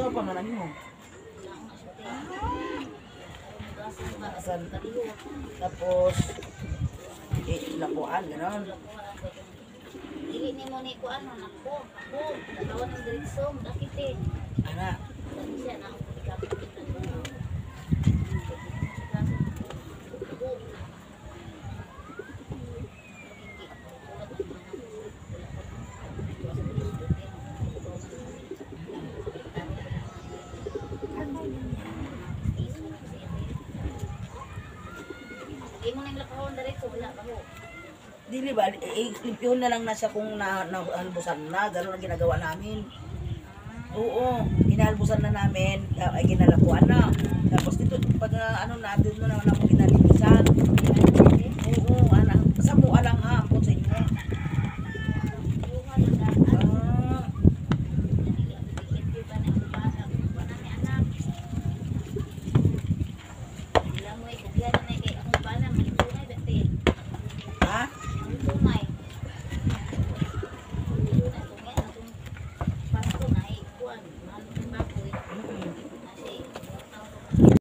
Saan pa naman mo? Tapos, lapuan, gano'n. Dili ni mo ni ko ano nako. Ako, nagawa ng diretso, dakit eh. Ana, Dali siya na ako ikapit. Hindi mo nang lakahon diretso, wala pa mo. dili ba, limpyon na lang na siya kung nahalbusan na, gano'n ang ginagawa namin. Oo, inahalbusan na namin, ay ginalapuan na. Tapos dito, pag ano na, doon na naman ako ginalinisan. Oo, anak, sa mua lang ha, ampun sa inyo.